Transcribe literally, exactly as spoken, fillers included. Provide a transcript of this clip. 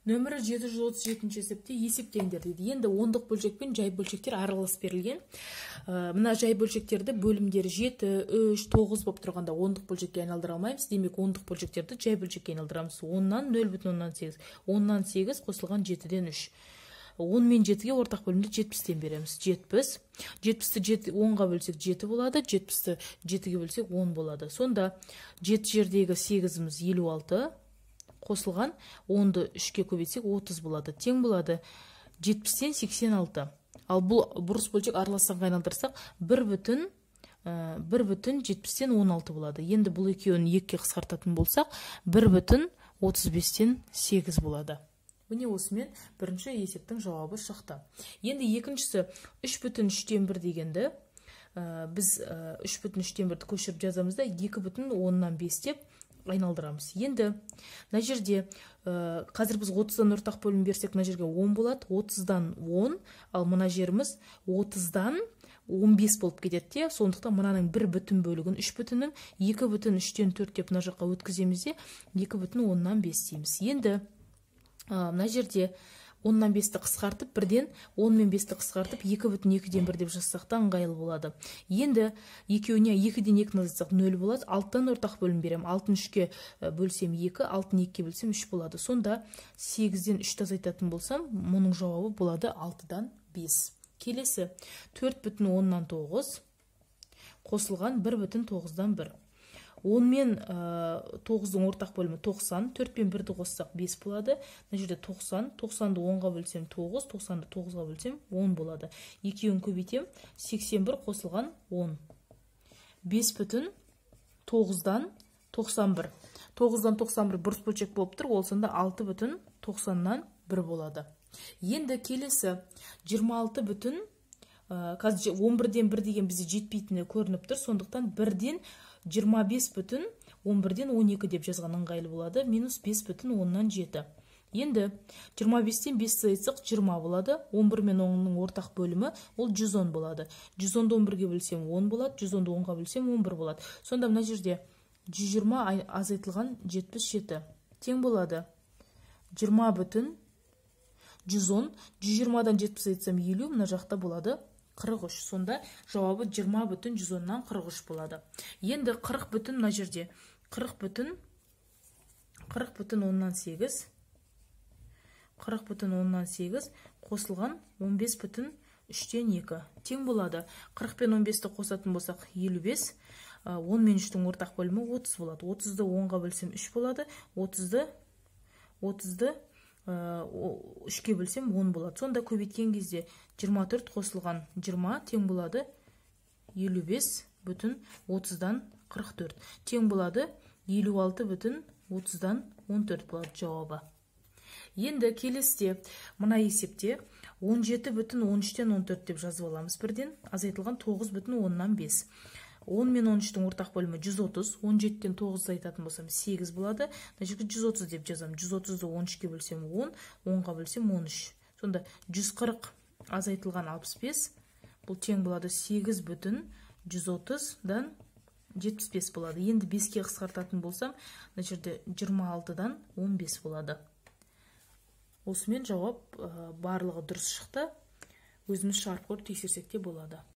Нөмірі жеті жүз отыз жетінші есепте есептеңдер дейді. Енді ондық бөлшек пен жай бөлшектер аралас берілген. Мына жай бөлшектерді бөлімдері жеті, үш, тоғыз болып тұрғанда ондық бөлшекке айналдыра алмаймыз. Демек, ондық бөлшектерді жай бөлшекке айналдырамыз. оннан нөл бүтін оннан сегіз. оннан сегіз қосылған жетіден үш. он мен жетіге ортақ бөлімді жетпістен береміз. жетпіс. жетпісті онға бөлсек жеті болады. жетпісті жетіге бөлсек он болады. Сонда жеті жердегі сегізіміз елу алты. Қосылған онды үшке көбейтсек отыз болады. Тең болады жетпістен сексен алты. Ал бұл бұрыс бөлшек араласанға айналдырсақ бір бүтін жетпістен он алты болады. Енді бұл екеуін екіге қысқартатын болсақ бір бүтін отыз бестен сегіз болады. Міне осымен бірінші есептің жауабы шықты. Енді екіншісі үш бүтін үштен бір дегенді біз үш бүтін үштен бірді көшіріп жазамыз да екі бүтін оннан бес деп айналдырамыз. Енді мына жерде қазір біз отыздан ортақ бөлім берсек, мына жерге он болады. отыздан он, ал мына жеріміз отыздан он бес болып кетеді. Сондықтан мынаның бір бүтін бөлігін үш бүтіннің екі бүтін үштен төрт деп мына жаққа өткіземіз де екі бүтін оннан бес дейміз. Енді мына жерде оннан бесті қысқартып, бірден он мен бесті қысқартып, екі бүтін екіден бір деп жазсақ та ыңғайлы болады. Енді екеуіне екіден екіні азайтсақ нөл болады. алтыдан ортақ бөлім берем. алтыны үшке бөлсем екі, алтыны екіге бөлсем үш болады. Сонда сегізден үшті азайтатын болсам, мұның жауабы болады алтыдан бес. Келесі төрт бүтін оннан тоғыз қосылған бір бүтін тоғыздан бір. он мен тоғыздың ортақ бөлімі тоқсан, төрт пен бірді қоссақ бес болады. Мына жерде тоқсан, тоқсанды онға бөлсем тоғыз, тоқсанды тоғызға бөлсем он болады. Екеуін көбейтем, сексен бір қосылған он. бес бүтін тоғыздан тоқсан бір. тоғыздан тоқсан бір бұрыс бөлшек болып тұр, ол сонда алты бүтін тоқсаннан бір болады. Енді келесі жиырма алты бүтін, қазір он бірден бір деген бізде жетпейтіні көрініп тұр, сондықтан бірден жиырма бес бүтін он бірден он екі деп жазған ыңғайлы болады. Минус бес бүтін оннан жеті. Енді жиырма бестен бесті айтсақ жиырма болады. он бір мен онның ортақ бөлімі ол жүз он болады. жүз онды он бірге бөлсем он болады. жүз онды онға бөлсем он бір болады. Сонда мына жерде жүз жиырма азайтылған жетпіс жеті. Тең болады жиырма бүтін жүз он. жүз жиырмадан жетпіс айтсам елу, мына жақта болады қырық үш. Сонда жауабы жиырма бүтін жүз оннан қырық үш болады. Енді қырық бүтін мына жерде қырық бүтін қырық бүтін оннан сегіз қырық бүтін оннан сегіз қосылған он бес бүтін үштен екі. Тең болады қырық пен он бесті қосатын болсақ елу бес. он мен үштің ортақ бөлімі отыз болады. отызды онға бөлсем үш болады. отызды отызды үшке бөлсем он болады. Сонда көбейткен кезде жиырма төрт қосылған жиырма тең болады елу бес бүтін отыздан қырық төрт. Тең болады елу алты бүтін отыздан он төрт болады жауабы. Енді келесіде мына есепте он жеті бүтін он үштен он төрт деп жазып аламыз бірден. Азайтылған тоғыз бүтін оннан бес. он мен он үштің ортақ бөлімі жүз отыз. он жетіден тоғызды айтатын болсам сегіз болады. Мына жерге жүз отыз деп жазам. жүз отызды он үшке бөлсем он, онға бөлсем он үш. Сонда жүз қырық азайтылған алпыс бес. Бұл тең болады сегіз бүтін жүз отыздан жетпіс бес болады. Енді беске қысқартатын болсам, мына жерде жиырма алтыдан он бес болады. Осымен жауап барлығы дұрыс шықты. Өзіміз шығарып көріп тексерсек те болады.